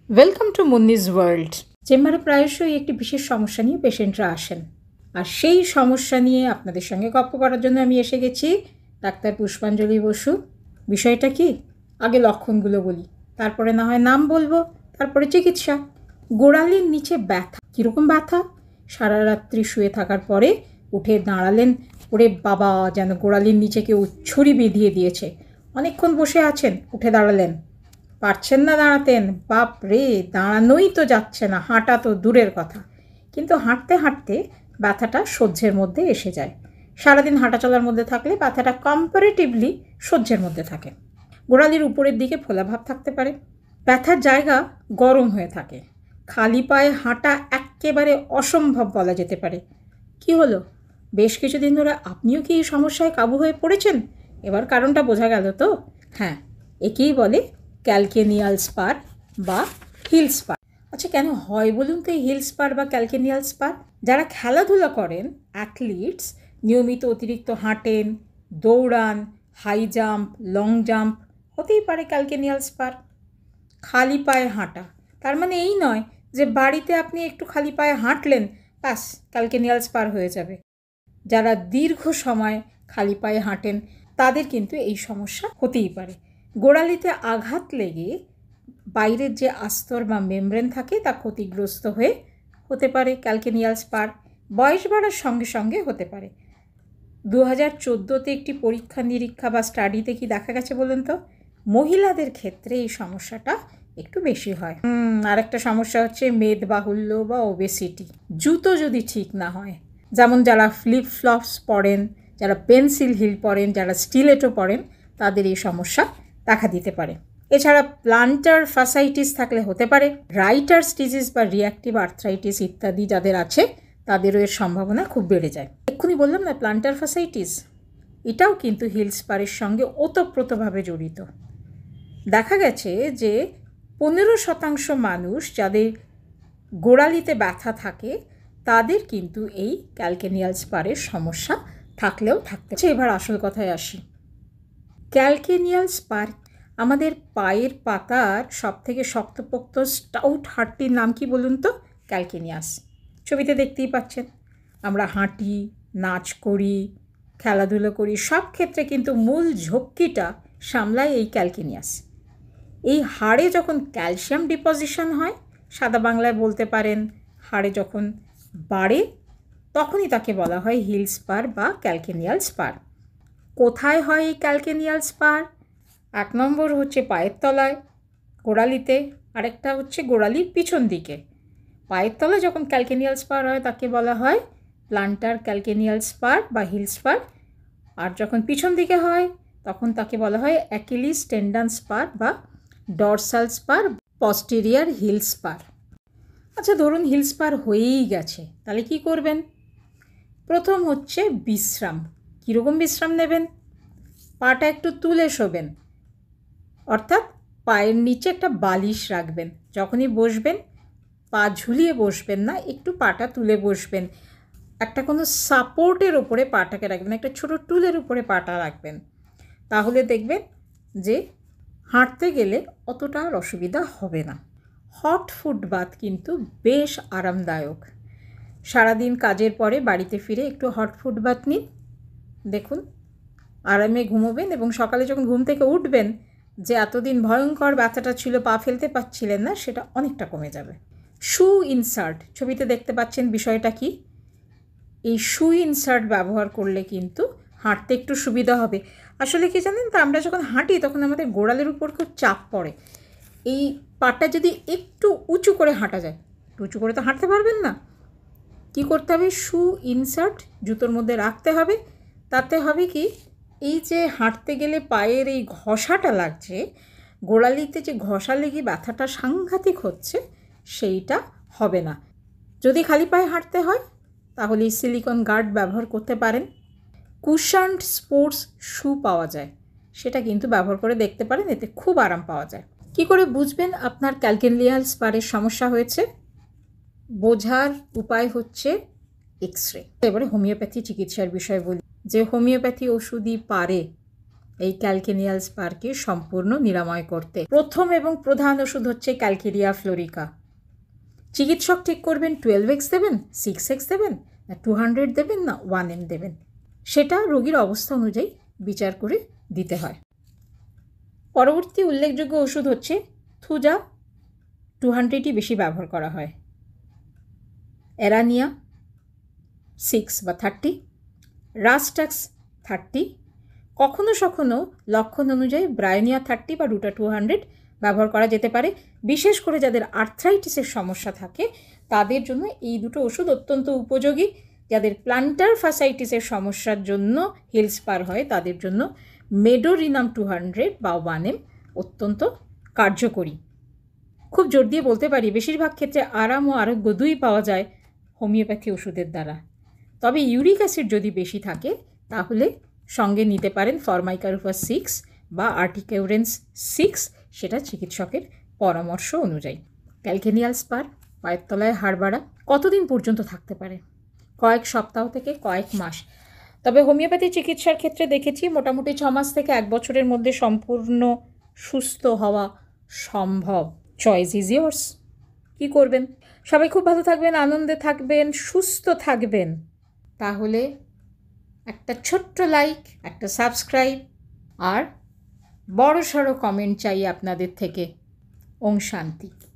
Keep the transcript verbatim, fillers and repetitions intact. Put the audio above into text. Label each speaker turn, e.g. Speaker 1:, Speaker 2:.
Speaker 1: Welcome to মুন্নিজ world. চেম্বারে প্রায়শই একটি বিশেষ সমস্যা নিয়ে পেশেন্টরা আসেন, আর সেই সমস্যা নিয়ে আপনাদের সঙ্গে গল্প করার জন্য আমি এসে গেছি। ডাক্তার পুষ্পাঞ্জলি বসু। বিষয়টা কি, আগে লক্ষণগুলো বলি, তারপরে না হয় নাম বলবো, তারপরে চিকিৎসা। গোড়ালির নিচে ব্যথা। কীরকম ব্যথা? সারা রাত্রি শুয়ে থাকার পরে উঠে দাঁড়ালেন, ওরে বাবা, যেন গোড়ালির নিচে কেউ ছুরি বিঁধিয়ে দিয়েছে। অনেকক্ষণ বসে আছেন, উঠে দাঁড়ালেন, পারছেন না দাঁড়াতেন, বাপ রে, দাঁড়ানোই তো যাচ্ছে না, হাঁটা তো দূরের কথা। কিন্তু হাঁটতে হাঁটতে ব্যথাটা সহ্যের মধ্যে এসে যায়। সারাদিন হাঁটা চলার মধ্যে থাকলে ব্যথাটা কম্পারেটিভলি সহ্যের মধ্যে থাকে। গোড়ালির উপরের দিকে ফোলাভাব থাকতে পারে। ব্যথার জায়গা গরম হয়ে থাকে। খালি পায়ে হাঁটা একেবারে অসম্ভব বলা যেতে পারে। কি হলো, বেশ কিছুদিন ধরে আপনিও কি এই সমস্যায় কাবু হয়ে পড়েছেন? এবার কারণটা বোঝা গেল তো? হ্যাঁ, একেই বলে ক্যালকেনিয়াল স্পার বা হিল স্পার। আচ্ছা, কেন হয় বলুন তো এই হিল স্পার বা ক্যালকেনিয়াল স্পার? যারা খেলাধুলা করেন, অ্যাথলিটস, নিয়মিত অতিরিক্ত হাঁটেন, দৌড়ান, হাই জাম্প, লং জাম্প, হতেই পারে ক্যালকেনিয়াল স্পার। খালি পায়ে হাঁটা, তার মানে এই নয় যে বাড়িতে আপনি একটু খালি পায়ে হাঁটলেন, ব্যাস ক্যালকেনিয়াল স্পার হয়ে যাবে। যারা দীর্ঘ সময় খালি পায়ে হাঁটেন তাদের কিন্তু এই সমস্যা হতেই পারে। গোড়ালিতে আঘাত লেগে বাইরের যে আস্তর বা মেমব্রেন থাকে তা ক্ষতিগ্রস্ত হয়ে হতে পারে ক্যালকেনিয়াল স্পার। বয়স বাড়ার সঙ্গে সঙ্গে হতে পারে। দু হাজার চোদ্দোতে একটি পরীক্ষা নিরীক্ষা বা স্টাডিতে কি দেখা গেছে বলুন তো? মহিলাদের ক্ষেত্রে এই সমস্যাটা একটু বেশি হয়। আর একটা সমস্যা হচ্ছে মেদবাহুল্য বা ওবেসিটি। জুতো যদি ঠিক না হয়, যেমন যারা ফ্লিপ ফ্লপস পরেন, যারা পেন্সিল হিল পরেন, যারা স্টিলেটো পরেন, তাদের এই সমস্যা দেখা দিতে পারে। এছাড়া প্লান্টার ফাসাইটিস থাকলে হতে পারে। রাইটার্স ডিজিজ বা রিঅ্যাক্টিভ আর্থ্রাইটিস ইত্যাদি যাদের আছে তাদেরও এর সম্ভাবনা খুব বেড়ে যায়। এক্ষুনি বললাম না প্লান্টার ফাসাইটিস, এটাও কিন্তু হিল স্পারের সঙ্গে ওতপ্রোতভাবে জড়িত। দেখা গেছে যে পনেরো শতাংশ মানুষ যাদের গোড়ালিতে ব্যথা থাকে তাদের কিন্তু এই ক্যালকেনিয়াল স্পারের সমস্যা থাকলেও থাকতে পারে। এবার আসল কথায় আসি। ক্যালকেনিয়াল স্পার, আমাদের পায়ের পাতার সবথেকে শক্তপোক্ত স্টাউট হাড়টির নাম কি বলুন তো? ক্যালকেনিয়াস। ছবিতে দেখতেই পাচ্ছেন। আমরা হাঁটি, নাচ করি, খেলাধুলো করি, সব ক্ষেত্রে কিন্তু মূল ঝক্কিটা সামলায় এই ক্যালকেনিয়াস। এই হাড়ে যখন ক্যালসিয়াম ডিপোজিশন হয়, সাদা বাংলায় বলতে পারেন হাড়ে যখন বাড়ে, তখনই তাকে বলা হয় হিল স্পার বা ক্যালকেনিয়াল স্পার। কোথায় হয় এই ক্যালকেনিয়াল স্পার? এক নম্বর হচ্ছে পায়ের তলায়, গোড়ালিতে, আরেকটা হচ্ছে গোড়ালির পিছন দিকে। পায়ের তলায় যখন ক্যালকেনিয়াল স্পার হয় তাকে বলা হয় প্লান্টার ক্যালকেনিয়াল স্পার বা হিল স্পার, আর যখন পিছন দিকে হয় তখন তাকে বলা হয় অ্যাকিলিস টেন্ডন স্পার বা dorsal spur, posterior heel spur. আচ্ছা, ধরুন হিল স্পার হয়েই গেছে, তাহলে কি করবেন? প্রথম হচ্ছে বিশ্রাম। কীরকম বিশ্রাম নেবেন? পাটা একটু তুলে শোবেন, অর্থাৎ পায়ের নিচে একটা বালিশ রাখবেন। যখনই বসবেন পা ঝুলিয়ে বসবেন না, একটু পাটা তুলে বসবেন। একটা কোনো সাপোর্টের ওপরে পাটাকে রাখবেন, একটা ছোটো টুলের উপরে পাটা রাখবেন। তাহলে দেখবেন যে হাঁটতে গেলে অতটা আর অসুবিধা হবে না। হট ফুড বাথ কিন্তু বেশ আরামদায়ক। সারাদিন কাজের পরে বাড়িতে ফিরে একটু হট ফুড বাথ নিন, দেখুন আরামে ঘুমোবেন, এবং সকালে যখন ঘুম থেকে উঠবেন যে এতদিন ভয়ঙ্কর ব্যথাটা ছিল, পা ফেলতে পারছিলেন না, সেটা অনেকটা কমে যাবে। শু ইনসার্ট, ছবিতে দেখতে পাচ্ছেন বিষয়টা কি। এই শু ইনসার্ট ব্যবহার করলে কিন্তু হাঁটতে একটু সুবিধা হবে। আসলে কি জানেন তো, আমরা যখন হাঁটি তখন আমাদের গোড়ালির উপর খুব চাপ পড়ে। এই পাটা যদি একটু উঁচু করে হাঁটা যায়, উঁচু করে তো হাঁটতে পারবেন না, কি করতে হবে? শু ইনসার্ট জুতোর মধ্যে রাখতে হবে। তাতে হবে কি, এই যে হাঁটতে গেলে পায়ের এই ঘষাটা লাগছে, গোড়ালিতে যে ঘষা লেগে ব্যথাটা সাংঘাতিক হচ্ছে, সেইটা হবে না। যদি খালি পায়ে হাঁটতে হয় তাহলে এই সিলিকন গার্ড ব্যবহার করতে পারেন। কুশান্ড স্পোর্টস শু পাওয়া যায়, সেটা কিন্তু ব্যবহার করে দেখতে পারেন, এতে খুব আরাম পাওয়া যায়। কি করে বুঝবেন আপনার ক্যালকেনিয়াল স্পারের সমস্যা হয়েছে? বোঝার উপায় হচ্ছে এক্স রে। এবারে হোমিওপ্যাথি চিকিৎসার বিষয় বলি, যে হোমিওপ্যাথি ওষুধই পারে এই ক্যালকেনিয়াল স্পারকে সম্পূর্ণ নিরাময় করতে। প্রথম এবং প্রধান ওষুধ হচ্ছে ক্যালকেরিয়া ফ্লোরিকা। চিকিৎসক ঠিক করবেন টুয়েলভ এক্স দেবেন, সিক্স এক্স দেবেন, না টু হান্ড্রেড দেবেন, না ওয়ান এম দেবেন, সেটা রোগীর অবস্থা অনুযায়ী বিচার করে দিতে হয়। পরবর্তী উল্লেখযোগ্য ওষুধ হচ্ছে থুজা, টু হান্ড্রেডই বেশি ব্যবহার করা হয়। এরানিয়া সিক্স বা থার্টি, রাস্টাক্স থার্টি, কখনো কখনো লক্ষণ অনুযায়ী ব্রায়োনিয়া থার্টি বা রুটা টু হান্ড্রেড ব্যবহার করা যেতে পারে। বিশেষ করে যাদের আর্থ্রাইটিসের সমস্যা থাকে তাদের জন্য এই দুটো ওষুধ অত্যন্ত উপযোগী। যাদের প্লান্টার ফাসাইটিসের সমস্যার জন্য হিল স্পার হয় তাদের জন্য মেডোরিনাম টু হান্ড্রেড বা ওয়ান এম অত্যন্ত কার্যকরী। খুব জোর দিয়ে বলতে পারি বেশিরভাগ ক্ষেত্রে আরাম ও আরোগ্য দুই পাওয়া যায় হোমিওপ্যাথি ওষুধের দ্বারা। তবে ইউরিক অ্যাসিড যদি বেশি থাকে তাহলে সঙ্গে নিতে পারেন ফরমাইকারুফাস সিক্স বা আর্টিকেউরেন্স সিক্স, সেটা চিকিৎসকের পরামর্শ অনুযায়ী। ক্যালকেনিয়াল স্পার, পায়ের তলায় হাড় বাড়া, কতদিন পর্যন্ত থাকতে পারে? কয়েক সপ্তাহ থেকে কয়েক মাস। তবে হোমিওপ্যাথি চিকিৎসার ক্ষেত্রে দেখেছি মোটামুটি ছ মাস থেকে এক বছরের মধ্যে সম্পূর্ণ সুস্থ হওয়া সম্ভব। Choice is yours. কী করবেন? সবাই খুব ভালো থাকবেন, আনন্দে থাকবেন, সুস্থ থাকবেন। তাহলে একটা ছোট্ট লাইক, একটা সাবস্ক্রাইব আর বড় সড়ো কমেন্ট চাই আপনাদের থেকে। ওম শান্তি।